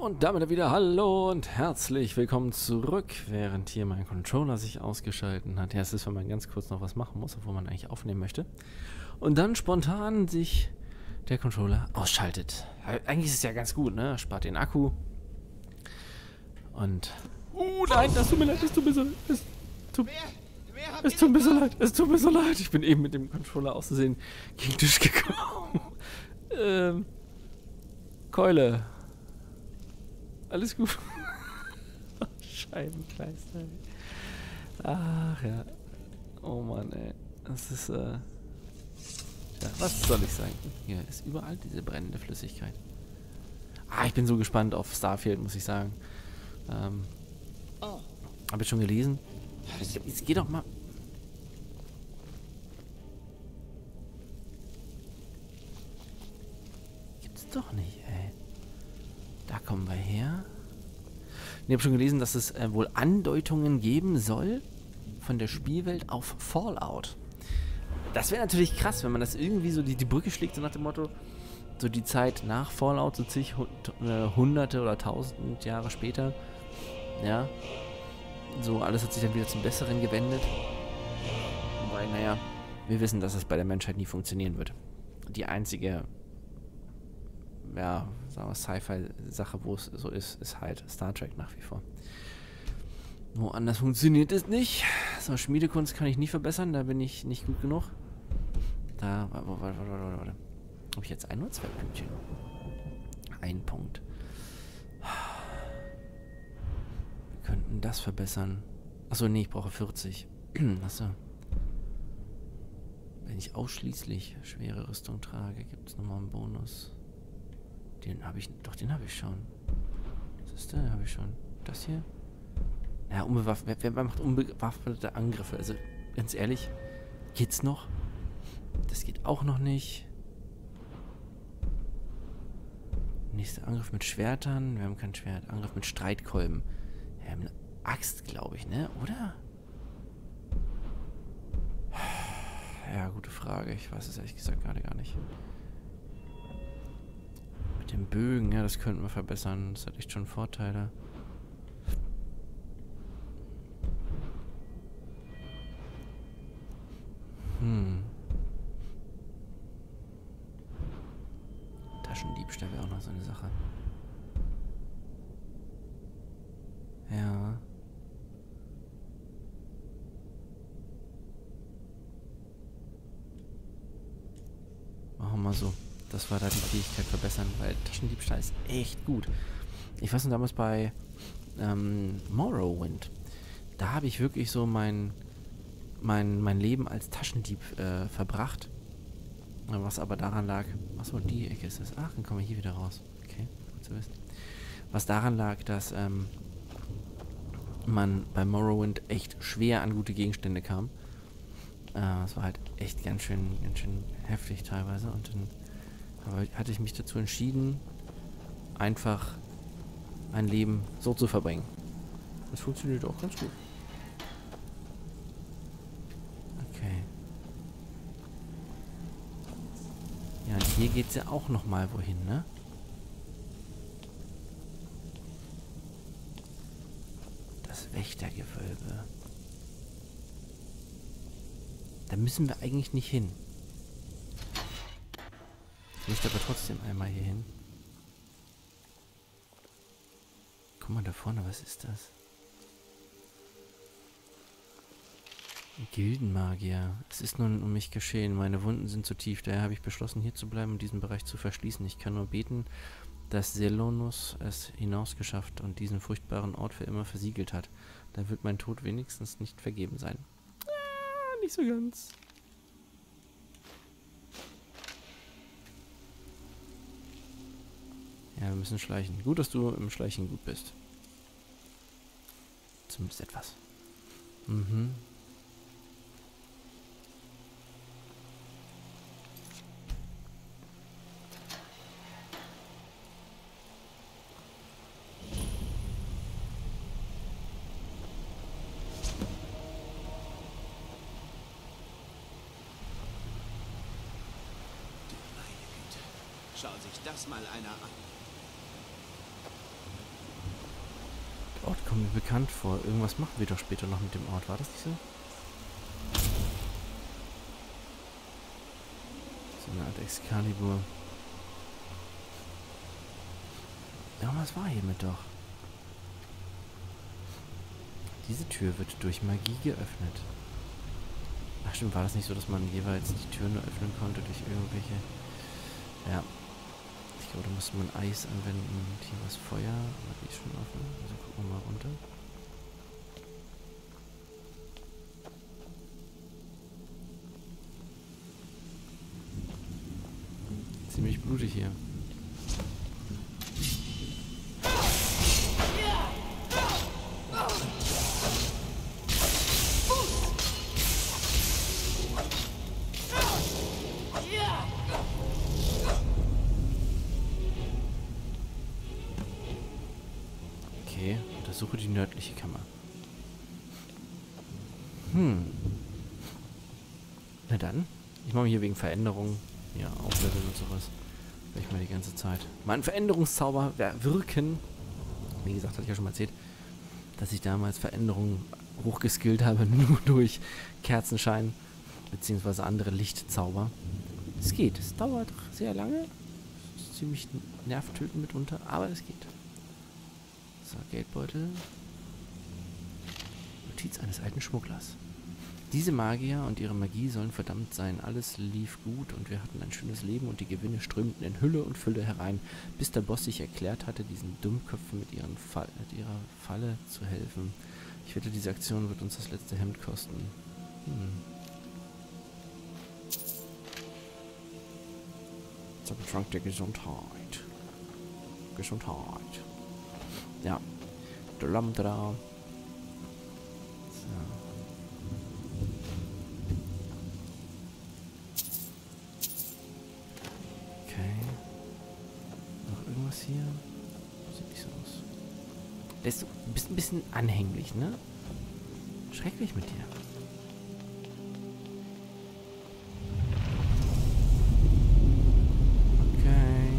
Und damit wieder hallo und herzlich willkommen zurück, während hier mein Controller sich ausgeschalten hat. Ja, es ist, wenn man ganz kurz noch was machen muss, obwohl man eigentlich aufnehmen möchte. Und dann spontan sich der Controller ausschaltet. Eigentlich ist es ja ganz gut, ne? Spart den Akku. Und... nein, das tut mir leid, es tut mir so leid. Es tut mir so leid, es tut mir so leid. Ich bin eben mit dem Controller auszusehen gegen den Tisch gekommen. Keule. Alles gut. Scheibenkleister. Ach ja. Oh Mann, ey. Das ist, ja, was soll ich sagen? Hier ist überall diese brennende Flüssigkeit. Ich bin so gespannt auf Starfield, muss ich sagen. Hab ich schon gelesen? Jetzt geh doch mal. Gibt's doch nicht, ey. Da kommen wir her. Ich habe schon gelesen, dass es wohl Andeutungen geben soll von der Spielwelt auf Fallout. Das wäre natürlich krass, wenn man das irgendwie so die Brücke schlägt, so nach dem Motto, so die Zeit nach Fallout, so zig Hunderte oder Tausend Jahre später. Ja. So, alles hat sich dann wieder zum Besseren gewendet. Wobei, naja, wir wissen, dass es bei der Menschheit nie funktionieren wird. Die einzige, ja, sagen wir, Sci-Fi-Sache, wo es so ist, ist halt Star Trek nach wie vor. Woanders funktioniert es nicht. So, Schmiedekunst kann ich nie verbessern, da bin ich nicht gut genug. Da, warte. Habe ich jetzt ein oder zwei Pünktchen? Ein Punkt. Wir könnten das verbessern. Achso, nee, ich brauche 40. Achso. Wenn ich ausschließlich schwere Rüstung trage, gibt es nochmal einen Bonus. Den habe ich, doch, den habe ich schon. Was ist der? Den habe ich schon. Das hier? Ja, wer macht unbewaffnete Angriffe? Also, ganz ehrlich, geht's noch? Das geht auch noch nicht. Nächster Angriff mit Schwertern. Wir haben kein Schwert. Angriff mit Streitkolben. Wir haben eine Axt, glaube ich, ne? Oder? Ja, gute Frage. Ich weiß es ehrlich gesagt gerade gar nicht. Mit dem Bögen, ja, das könnten wir verbessern. Das hat echt schon Vorteile. Taschendiebstahl wäre auch noch so eine Sache. Ja. Machen wir mal so. Das war da die Fähigkeit verbessern, weil Taschendiebstahl ist echt gut. Ich weiß noch damals bei Morrowind. Da habe ich wirklich so mein Leben als Taschendieb verbracht. Was aber daran lag... Achso, die Ecke ist das. Ach, dann kommen wir hier wieder raus. Okay, gut zu wissen. Was daran lag, dass man bei Morrowind echt schwer an gute Gegenstände kam. Das war halt echt ganz schön heftig teilweise. Und dann hatte ich mich dazu entschieden, einfach mein Leben so zu verbringen. Das funktioniert auch ganz gut. Okay. Ja, und hier geht es ja auch nochmal wohin, ne? Das Wächtergewölbe. Da müssen wir eigentlich nicht hin. Ich möchte aber trotzdem einmal hier hin. Guck mal da vorne, was ist das? Gildenmagier. Es ist nun um mich geschehen. Meine Wunden sind zu tief. Daher habe ich beschlossen, hier zu bleiben und diesen Bereich zu verschließen. Ich kann nur beten, dass Selonus es hinausgeschafft und diesen furchtbaren Ort für immer versiegelt hat. Dann wird mein Tod wenigstens nicht vergeben sein. Nicht so ganz. Ja, wir müssen schleichen. Gut, dass du im Schleichen gut bist. Zumindest etwas. Mhm. Schau sich das mal einer an. Der Ort kommt mir bekannt vor. Irgendwas machen wir doch später noch mit dem Ort. War das nicht so? So eine Art Excalibur. Irgendwas war hiermit doch. Diese Tür wird durch Magie geöffnet. Ach stimmt, war das nicht so, dass man jeweils die Tür nur öffnen konnte durch irgendwelche... Ja. Ich glaube, da musste man Eis anwenden und hier was Feuer. Aber die ist schon offen. Also gucken wir mal runter. Ziemlich blutig hier. Okay, untersuche die nördliche Kammer. Na dann. Ich mache hier wegen Veränderungen. Ja, aufleveln und sowas. Will ich mal die ganze Zeit. Mein Veränderungszauber wirken. Wie gesagt, hatte ich ja schon mal erzählt, dass ich damals Veränderungen hochgeskillt habe, nur durch Kerzenschein beziehungsweise andere Lichtzauber. Es geht. Es dauert sehr lange. Es ist ziemlich nervtötend mitunter, aber es geht. So, Geldbeutel. Notiz eines alten Schmugglers. Diese Magier und ihre Magie sollen verdammt sein. Alles lief gut und wir hatten ein schönes Leben und die Gewinne strömten in Hülle und Fülle herein, bis der Boss sich erklärt hatte, diesen Dummköpfen mit ihrer Falle zu helfen. Ich wette, diese Aktion wird uns das letzte Hemd kosten. Zaubertrank der Gesundheit. Gesundheit. Ja. Dlamdra. Hier. Sieht nicht so aus. Der ist so ein bisschen anhänglich, ne? Schrecklich mit dir. Okay.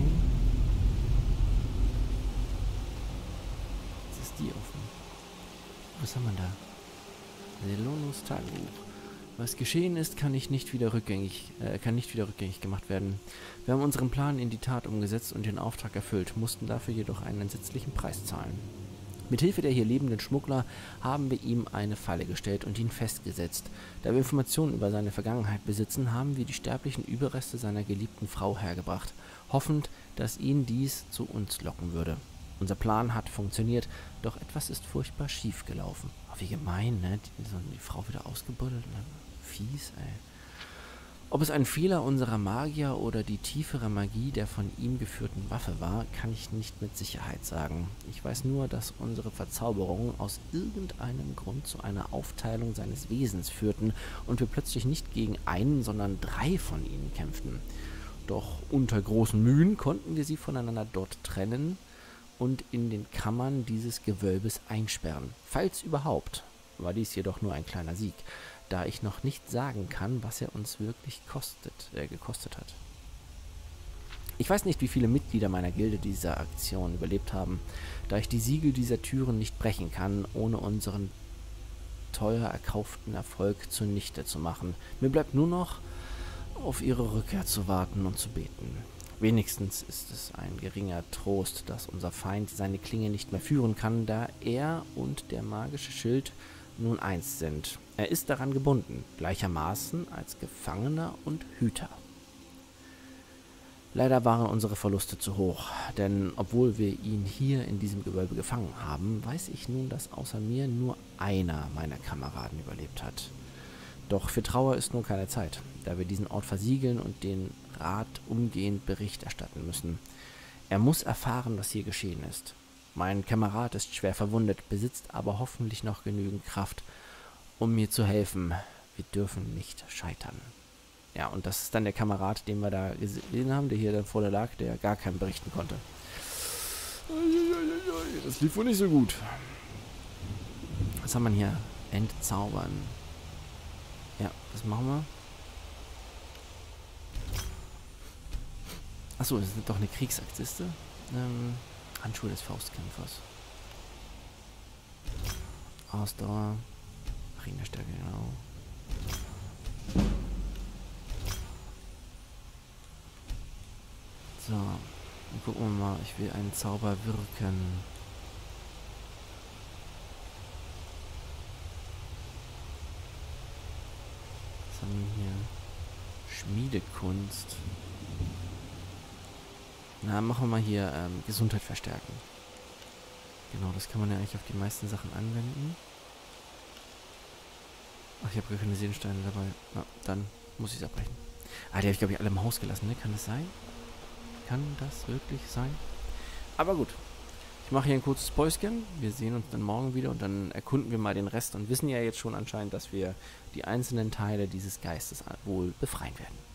Jetzt ist die offen. Was haben wir da? Selonus Tagebuch. Was geschehen ist, kann nicht wieder rückgängig gemacht werden. Wir haben unseren Plan in die Tat umgesetzt und den Auftrag erfüllt, mussten dafür jedoch einen entsetzlichen Preis zahlen. Mithilfe der hier lebenden Schmuggler haben wir ihm eine Falle gestellt und ihn festgesetzt. Da wir Informationen über seine Vergangenheit besitzen, haben wir die sterblichen Überreste seiner geliebten Frau hergebracht, hoffend, dass ihn dies zu uns locken würde. Unser Plan hat funktioniert, doch etwas ist furchtbar schief gelaufen. Oh, wie gemein, ne? Die Frau wieder ausgebuddelt. Ne? Fies, ey. Ob es ein Fehler unserer Magier oder die tiefere Magie der von ihm geführten Waffe war, kann ich nicht mit Sicherheit sagen. Ich weiß nur, dass unsere Verzauberungen aus irgendeinem Grund zu einer Aufteilung seines Wesens führten und wir plötzlich nicht gegen einen, sondern 3 von ihnen kämpften. Doch unter großen Mühen konnten wir sie voneinander dort trennen und in den Kammern dieses Gewölbes einsperren. Falls überhaupt, war dies jedoch nur ein kleiner Sieg, da ich noch nicht sagen kann, was er uns wirklich gekostet hat. Ich weiß nicht, wie viele Mitglieder meiner Gilde dieser Aktion überlebt haben, da ich die Siegel dieser Türen nicht brechen kann, ohne unseren teuer erkauften Erfolg zunichte zu machen. Mir bleibt nur noch, auf ihre Rückkehr zu warten und zu beten. Wenigstens ist es ein geringer Trost, dass unser Feind seine Klinge nicht mehr führen kann, da er und der magische Schild nun eins sind. Er ist daran gebunden, gleichermaßen als Gefangener und Hüter. Leider waren unsere Verluste zu hoch, denn obwohl wir ihn hier in diesem Gewölbe gefangen haben, weiß ich nun, dass außer mir nur einer meiner Kameraden überlebt hat. Doch für Trauer ist nun keine Zeit, da wir diesen Ort versiegeln und den Rat umgehend Bericht erstatten müssen. Er muss erfahren, was hier geschehen ist. Mein Kamerad ist schwer verwundet, besitzt aber hoffentlich noch genügend Kraft, um mir zu helfen. Wir dürfen nicht scheitern. Ja, und das ist dann der Kamerad, den wir da gesehen haben, der hier dann vor der lag, der gar keinen berichten konnte. Das lief wohl nicht so gut. Was haben wir hier? Entzaubern. Ja, das machen wir. Achso, das ist doch eine Kriegsaxt, siehste? Handschuhe des Faustkämpfers. Ausdauer. Marinerstärke, genau. So. Dann gucken wir mal. Ich will einen Zauber wirken. Was haben wir hier? Schmiedekunst. Na, machen wir mal hier Gesundheit verstärken. Genau, das kann man ja eigentlich auf die meisten Sachen anwenden. Ach, ich habe gar keine Seelensteine dabei. Na, dann muss ich es abbrechen. Ah, die habe ich, glaube ich, alle im Haus gelassen, ne? Kann das sein? Kann das wirklich sein? Aber gut. Ich mache hier ein kurzes Päuschen. Wir sehen uns dann morgen wieder und dann erkunden wir mal den Rest und wissen ja jetzt schon anscheinend, dass wir die einzelnen Teile dieses Geistes wohl befreien werden.